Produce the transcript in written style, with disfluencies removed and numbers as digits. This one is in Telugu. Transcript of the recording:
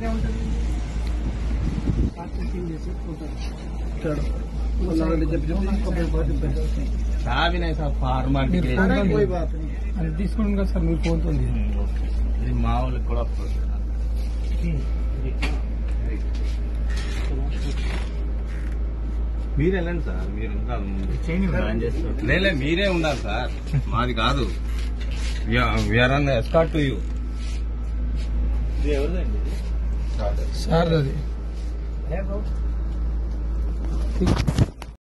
అది తీసుకుంటాం కదా సార్, మీరు ఫోన్తో ఇది మా వాళ్ళకి కూడా వస్తుంది. మీరు వెళ్ళండి సార్, మీరు ఉండాలి ముందు. లేలే మీరే ఉండాలి సార్, మాది కాదు. We are on escort to you. Sir అది